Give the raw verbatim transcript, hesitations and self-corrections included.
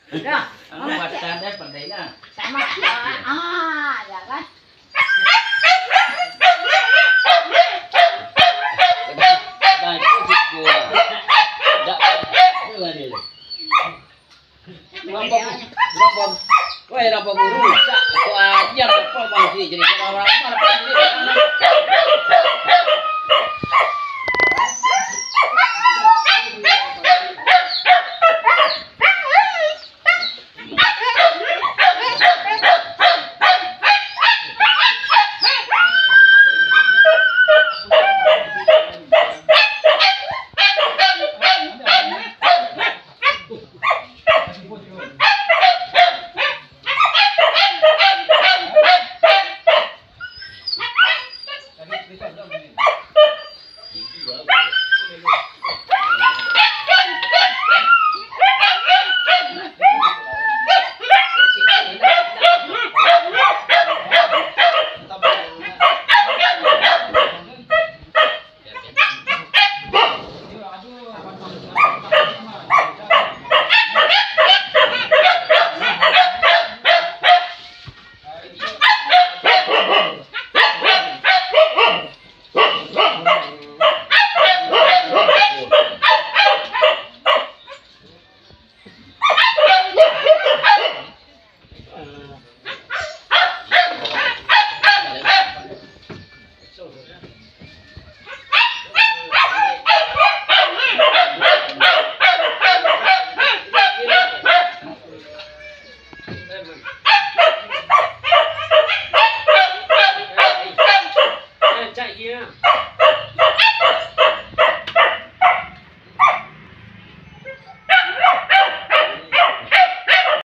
Dah. Ang buatan dia pandai na. Sama. Ah, ya kan. Dah itu juga. Dah. Dua dia. Rampok, rampok. Wah, rampok guru. Aku ajar apa bang sih jadi orang-orang mana pun.